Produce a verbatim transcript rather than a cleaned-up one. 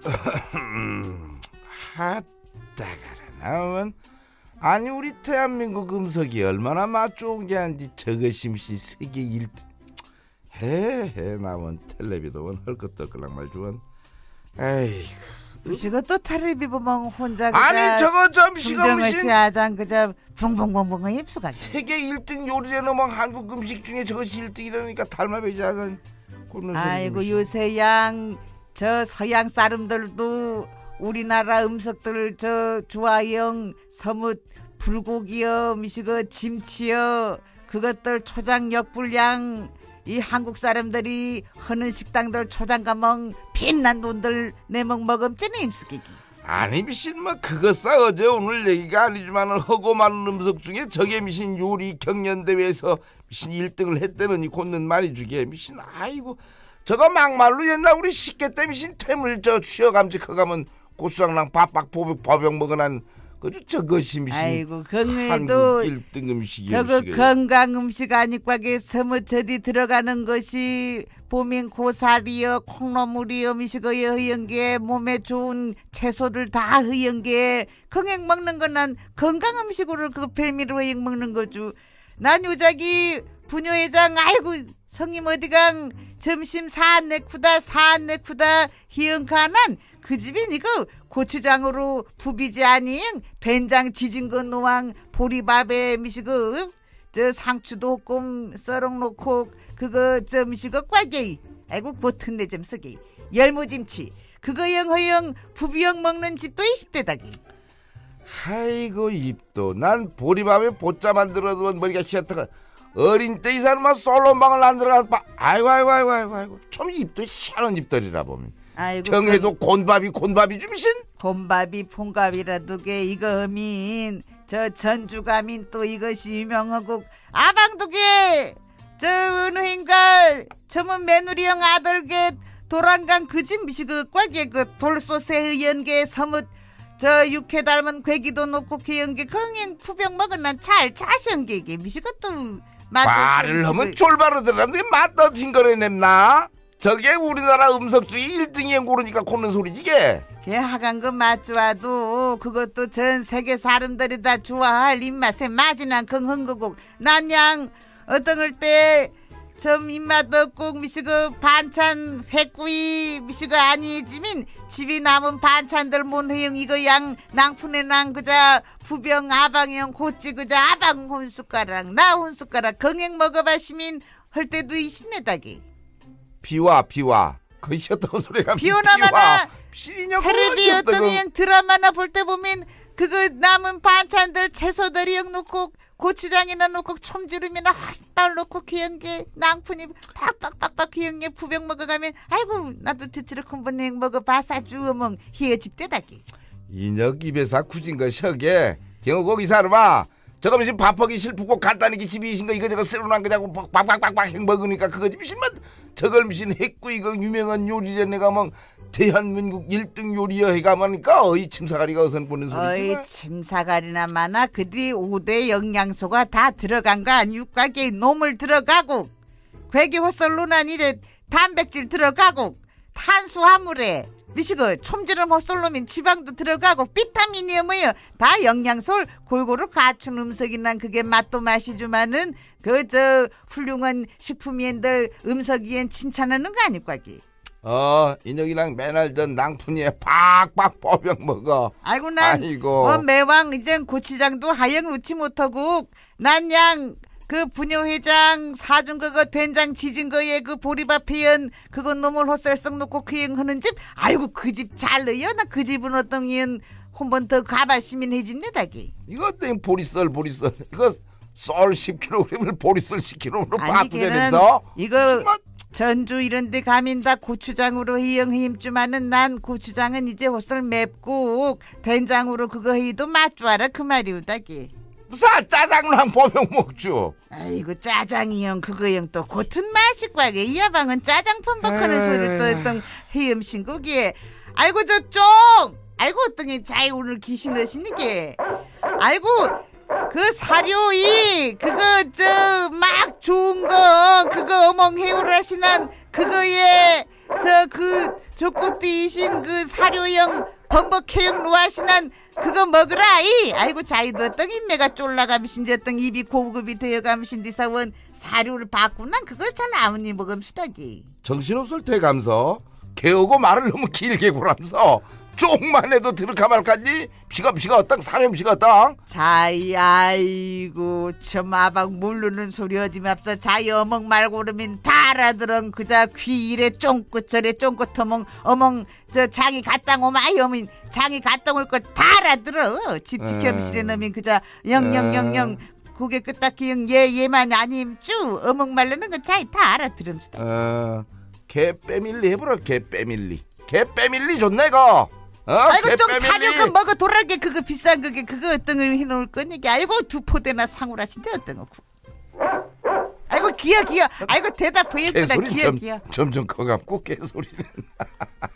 하다가라 나면 아니 우리 대한민국 음식이 얼마나 맛 좋은 게 한디 저것이 무슨 세계 일 등 해해 나면 텔레비도 원 헐것도 없걸랑 말 주원. 에이구 이거 또 텔레비 보면 혼자 아니 저거 점심가 무슨 아장 그저 붕붕붕붕 입수가 세계 일 등 요리라는 뭐 한국 음식 중에 저것이 일 등이라니까 닮아배지 않은. 아이고 요새 양 저 서양 사람들도 우리나라 음식들 저 좋아요. 서뭇 불고기요 미시고 짐치요 그것들 초장 역불량 이 한국 사람들이 하는 식당들 초장 가멍 빛난 돈들 내먹 먹음쩌네 임숙이기. 아니 미신 뭐 그거 싸워져 오늘 얘기가 아니지만 허고 많은 음식 중에 저게 미신 요리 경연대회에서 미신 일 등을 했다느니 곧는 말이 주게 미신. 아이고 저거 막말로 옛날 우리 식객 때 미신 퇴물 저 취어감지 커가면 고추장랑 밥박 보병 보병 먹어난 그저 저것이 미신. 아이고 건강에도 일 등 음식이 저거 음식이에요. 건강 음식 아니과게 서무저디 들어가는 것이 보면 고사리여 콩나물이여 미식어여 허연게 몸에 좋은 채소들 다 허연게 건강 먹는 거는 건강 음식으로 그 별미로 허연 먹는 거죠. 난 요자기 부녀회장 아이고 성님 어디강 점심 사안내쿠다 사안내쿠다 희영가난 그 집이 이거 고추장으로 부비지 아닌 된장 지진 거 노왕 보리밥에 미시고 저 상추도 조금 썰어 놓고 그거 저 미시고 꽈게 아이고 보튼내 좀 쓰기 열무김치 그거 영허영 부비영 먹는 집도 이십 대다기. 아이고 입도 난 보리밥에 보짜 만들어도 머리가 희한하가 어린 때 이 사람은 솔로방을 안 들어가서 아이고 아이고 아이고 아이고 아이고 좀 입도 희한한 입들이라 보면. 아이고 경해도 곤밥이 곤밥이 주미신 곤밥이 폰밥이라도 게 이거 어민 저 전주가민 또 이것이 유명하고 아방도게 저 어느 행가 저문 며느리형 아들게 도란강 그 집 미시그 꽉게 그 돌소새 연계 서뭇 저 육회 닮은 괴기도 놓고 개연계 그냥 푸병 먹은 난 잘 자시연계게 미시그 또 말을 하면 쫄바르더라는데 맛도 징거려 냅나. 저게 우리나라 음식 중에 일 등이엔 고르니까 고는 소리지게. 걔 하간 거 맛좋아도 그것도 전 세계 사람들이 다 좋아할 입맛에 맞이난 긍흥 거고 난양 어떤 걸 때 좀 입맛 없고 미시고 반찬 회꾸이 미시고 아니지민 집이 남은 반찬들 못해용 이거 양 낭푼에 난 그자 부병 아방형 고찌 그자 아방 혼숟가락 나 혼숟가락 건행 먹어봐시민 할 때도 이신내다기. 비와 비와 거의 어떤 소리가 비오나마나 텔레비 어떤 그냥 드라마나 볼 때 보면 그거 남은 반찬들 채소들이 영 놓고 고추장이나 놓고 첨지름이나 핫발 놓고 기영게 낭푼이 팍팍팍팍 기영게 부병 먹어가면 아이고 나도 저치를 한번 행 먹어봐사 주어멍 희어집대다기. 인혁 입에서 굳은 거 셔게 경호국 이 사람아 저거 무슨 밥하기 싫고 간단하게 집이신 거 이거 저거 새로난 거자고 빡빡빡빡 행 먹으니까 그거 무슨 뭐 저걸 무슨 했고 이거 유명한 요리래 내가 뭐 대한민국 일 등 요리여 해가마니까 어이 침사가리가 어선 보는 소리지. 어이 침사가리나 마나 그뒤 오 대 영양소가 다 들어간 거 아니육가게 놈을 들어가고 괴기 헛설로난 이제 단백질 들어가고 탄수화물에 미시고 촘지름 헛설로면 지방도 들어가고 비타민이 뭐요 다 영양소를 골고루 갖춘 음식이란 그게 맛도 맛이주마는 그 저 훌륭한 식품인들 음식이엔 칭찬하는 거 아니과기. 어 인혁이랑 맨날 전 낭푼이에 팍팍 뽀병 먹어. 아이고 난 아이고. 어, 매왕 이젠 고추장도 하영 놓지 못하고 난 양 그 부녀회장 사준 그거 된장 지진 거에 그 보리밥 회연 그거 놈을 헛살썩 놓고 그행 하는 집 아이고 그 집 잘 넣어요. 나 그 집은 어떤 이은 한 번 더 가봐시면 해집니다기. 이거 땡 보리썰 보리썰 이거 썰 십 킬로그램을 보리썰 십 킬로그램으로 바꾸면서 이거 전주 이런 데 가면 다 고추장으로 희영 힘주마는 난 고추장은 이제 헛설 맵고 된장으로 그거 해도 맛 좋아라 그 말이오다기. 무슨 짜장랑 보병 먹죠. 아이고 짜장이형 그거형 또 고튼 맛있과게 이 야방은 짜장 펌박하는 소리 또 했던 희음 신고기에 아이고 저쪽 아이고 어떠니 자이 오늘 귀신 넣으시니게 아이고 그 사료이 그거 저 막 좋은 거 그거 어멍 해오라시난 그거에 저 그 조꼬띠이신 그 사료형 범벅해형 노아신한 그거 먹으라 이. 아이고 자이도 어떤 인매가 쫄라가미신지 어떤 입이 고급이 되어가미신디 사원 사료를 바꾸난 그걸 잘 아무니 먹음수다기. 정신없을 때 감서 개오고 말을 너무 길게 구라면서 쪽만 해도 들을까 말까지 피가 피가 어땅 사람 피가 어땅. 자이 아이고 저 마박 모르는 소리 하지 맙소. 자이 어멍 말고 그러면 다 알아들은 그자 귀 이래 쫑긋 저래 쫑긋 어멍 어멍 저 장이 갔다 오면 아이 어민 장이 갔다 올 거 다 알아들어. 집 지켜미시는 놈이 그자 영영영영 고개 끄딱히 얘 얘만 아님 쭈 어멍 말르는 거 자이 다 알아들음시다. 어, 개 빼밀리 해보라. 개 빼밀리 개 빼밀리 좋네 이거. 어? 아이고 좀 사료가 먹어 돌아게 그거 비싼 그게 그거 어떤 걸 해놓을 거니. 아이고 두 포대나 상우라신데 어떤 거. 아이고 기어 기어. 아이고 대답 보였구나. 기어 점, 기어. 점점 커갖고 개소리는.